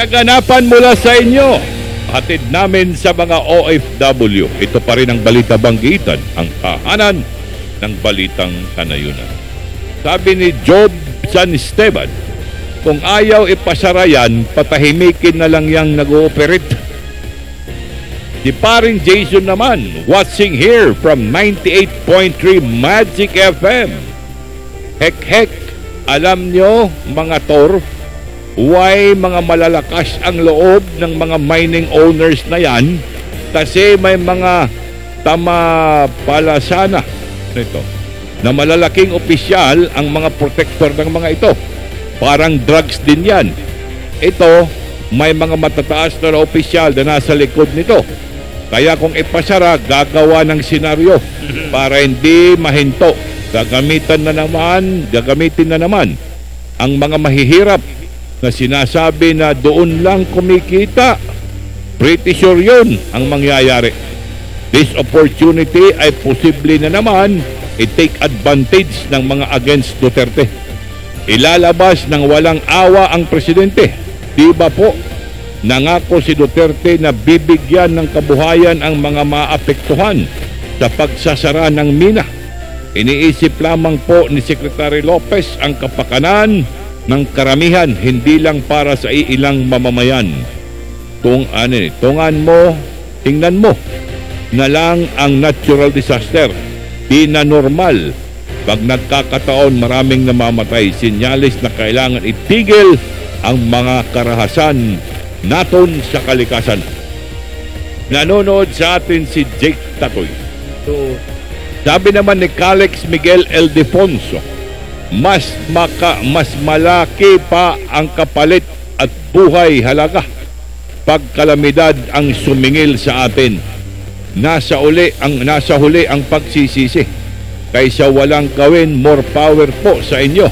kaganapan mula sa inyo. Hatid namin sa mga OFW. Ito pa rin ang balita banggitan, ang tahanan ng balitang kanayunan. Sabi ni Job San Esteban, kung ayaw ipasara yan, patahimikin na lang yang nag-ooperate. Si paring Jason naman, watching here from 98.3 Magic FM. Hek, alam nyo mga torf, why mga malalakas ang loob ng mga mining owners na yan? Kasi may mga tamapalasana nito na malalaking opisyal ang mga protector ng mga ito. Parang drugs din yan. Ito, may mga matataas na opisyal na nasa likod nito. Kaya kung ipasara, gagawa ng senaryo para hindi mahinto. Gagamitin na naman ang mga mahihirap na sinasabi na doon lang kumikita. Pretty sure yun ang mangyayari. This opportunity ay posible na naman i-take advantage ng mga against Duterte. Ilalabas ng walang awa ang presidente. Di ba po? Nangako si Duterte na bibigyan ng kabuhayan ang mga maapektuhan sa pagsasara ng mina. Iniisip lamang po ni Secretary Lopez ang kapakanan ng karamihan, hindi lang para sa ilang mamamayan. Tingnan mo na lang ang natural disaster. Di na normal. Pag nagkakataon, maraming namamatay. Sinyalis na kailangan itigil ang mga karahasan naton sa kalikasan. Nanonood sa atin si Jake Tatoy. Sabi naman ni Calex Miguel Eldefonso, mas malaki pa ang kapalit at buhay halaga pag kalamidad ang sumingil sa atin. Nasa huli ang pagsisisi. Kaysa walang gawin, more power po sa inyo.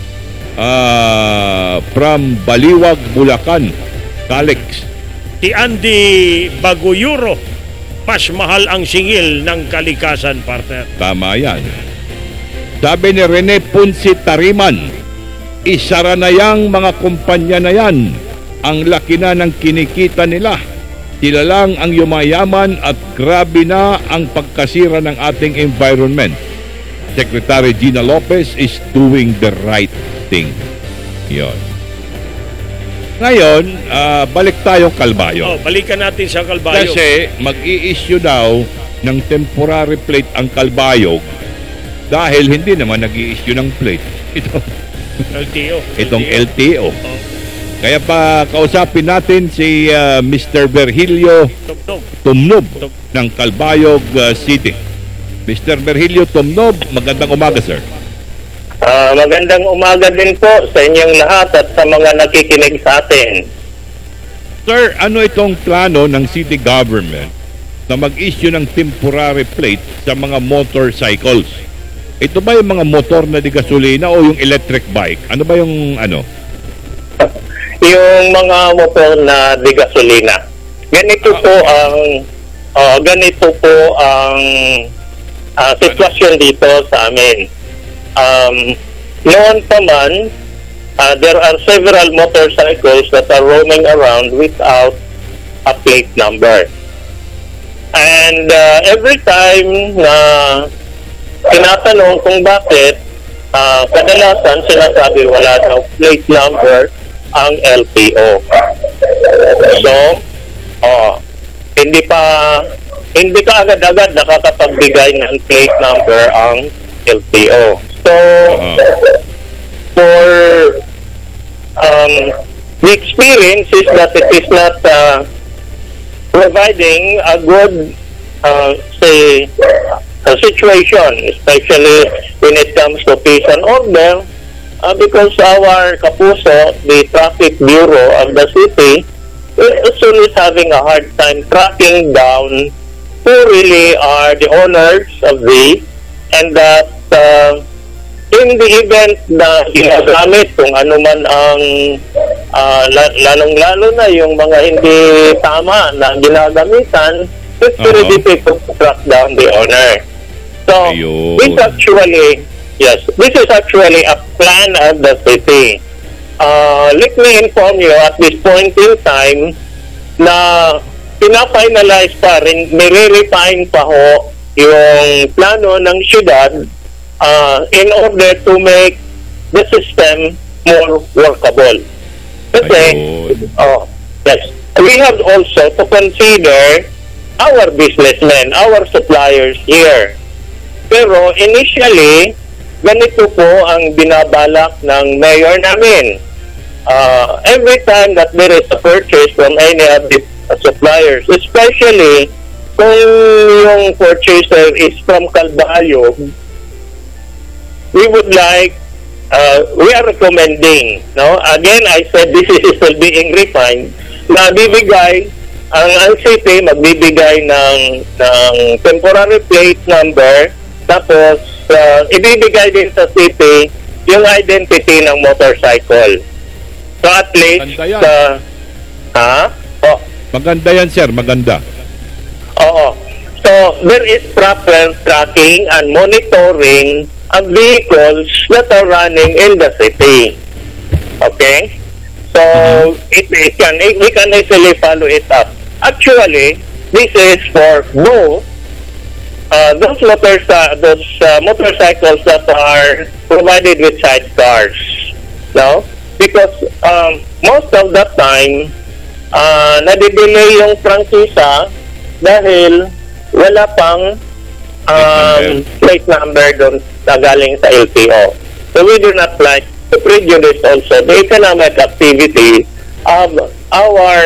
From Baliwag, Bulacan, Calex. Si Andy Baguyuro, mas mahal ang singil ng kalikasan, partner. Tama yan. Sabi ni Rene Punsi Tariman, isara na yang mga kumpanya na yan. Ang laki na ng kinikita nila. Sila lang ang yumayaman at grabe na ang pagkasira ng ating environment. Secretary Gina Lopez is doing the right thing. Yon. Ngayon, balik tayong Calbayog. Balikan natin sa Calbayog. Kasi mag-i-issue daw ng temporary plate ang Calbayog dahil hindi naman nag-i-issue ng plate. Itong LTO. Kaya pa kausapin natin si Mr. Virgilio Tumnob ng Calbayog City. Mr. Virgilio Tumnob, magandang umaga, sir. Magandang umaga din po sa inyong lahat at sa mga nakikinig sa atin. Sir, ano itong plano ng city government na mag-issue ng temporary plate sa mga motorcycles? Ito ba yung mga motor na di gasolina o yung electric bike? Ano ba yung ano? Yung mga motor na di gasolina. Ganito po ang sitwasyon dito sa amin. Noon pa man, there are several motorcycles that are roaming around without a plate number. And every time na tinatanong kung bakit, kadalasan sinasabi wala daw plate number ang LTO. So, hindi ka agad-agad nakakapagbigay ng plate number ang LTO. So, for the experience is that it is not providing a good situation, especially when it comes to peace and order, because our kapuso, the traffic bureau of the city, is having a hard time tracking down who really are the owners of these, and that in the event na ginagamit kung ano man ang lalong-lalo na yung mga hindi tama na ginagamitan, it's very difficult to track down the owner. So, this is actually a plan of the city. let me inform you at this point in time na pina-finalize pa rin, nire-refine pa ho yung plano ng syudad in order to make the system more workable. Kasi, yes, we have also to consider our businessmen, our suppliers here. Pero initially, ganito po ang binabalak ng mayor namin. Every time that there is a purchase from any of the suppliers, especially kung yung purchaser is from Calbayog, we would like, we are recommending, no? Again, I said this is still being refined, na bibigay, ang city magbibigay ng temporary plate number, tapos ibibigay din sa city yung identity ng motorcycle. So at least, maganda yan, sir, maganda. Oo. So there is proper tracking and monitoring of vehicles that are running in the city. Okay? So we can easily follow it up. Actually, this is for both those motorcycles that are provided with sidecars. No? Because most of the time, nadidelay yung prangkisa dahil wala pang plate number doon na galing sa LTO. So we do not like to prejudice also the economic activity of our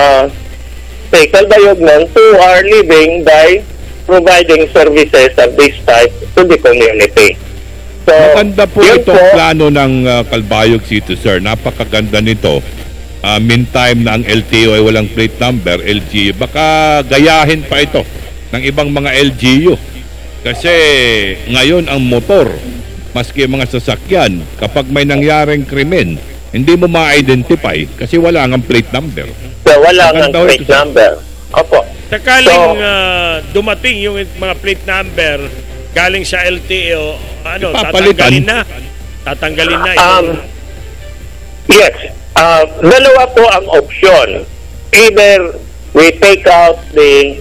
Calbayognon who are living by providing services of this type to the community. So, maganda po itong plano ng Calbayog City, sir. Napakaganda nito. Meantime na ang LTO ay walang plate number, LGU. Baka gayahin pa ito ng ibang mga LGU. Kasi ngayon ang motor, maski mga sasakyan, kapag may nangyaring krimen, hindi mo ma-identify kasi wala ang plate number. So, wala ang plate number. Opo. Sakaling dumating yung mga plate number galing sa LTO, tatanggalin na. Tatanggalin na ito. Yes. Dalawa po ang option. Either we take out the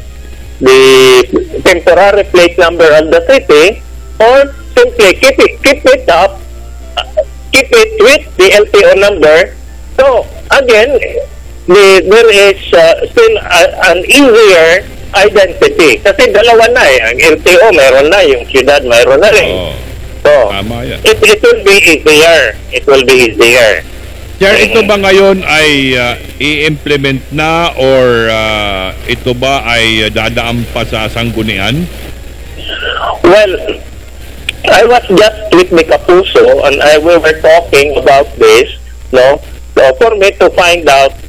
temporary plate number of the city, or simply keep it up, keep it with the LTO number. So again, there is still an easier identity. Kasi dalawa na eh. Ang LTO meron na, yung siyudad meron na rin. So it will be easier. It will be easier. Sir, ito ba ngayon ay i-implement na or ito ba ay dadaan pa sa sanggunian? Well, I was just with the Kapuso and we were talking about this, no? So for me to find out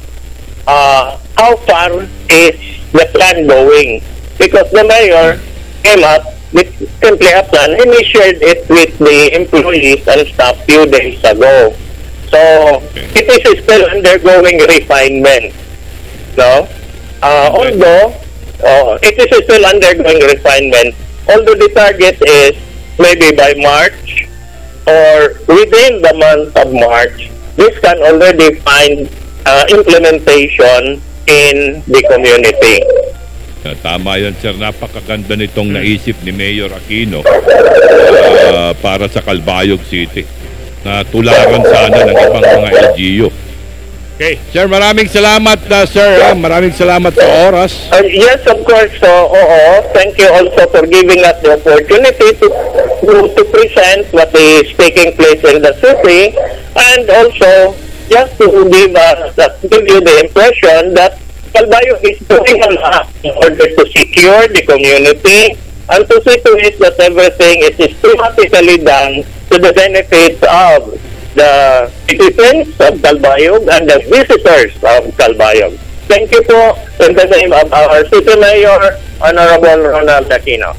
how far is the plan going, because the mayor came up with simply a plan and he shared it with the employees and staff few days ago. So it is still undergoing refinement, no? Although it is still undergoing refinement, although the target is maybe by March or within the month of March, this can already find implementation in the community. Tama yan, sir. Napakaganda nitong naisip ni Mayor Aquino para sa Calbayog City. Na tularan sana ng ibang mga LGU. Okay. Sir, maraming salamat, sir. Maraming salamat sa oras. Yes, of course. So, thank you also for giving us the opportunity to present what is taking place in the city, and also just to give you the impression that Calbayog is doing a lot in order to secure the community and to see to it that everything is systematically done to the benefits of the citizens of Calbayog and the visitors of Calbayog. Thank you po in the name of our City Mayor, Honorable Ronald Aquino.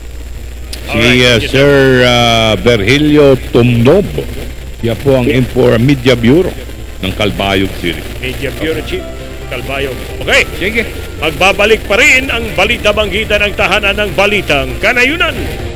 Si Sir Virgilio Tumnob, siya po ang Media Bureau ng Calbayog City. Media Bureau Chief, Calbayog. Okay, sige. Magbabalik pa rin ang balita banggitan ng tahanan ng Balitang Kanayunan.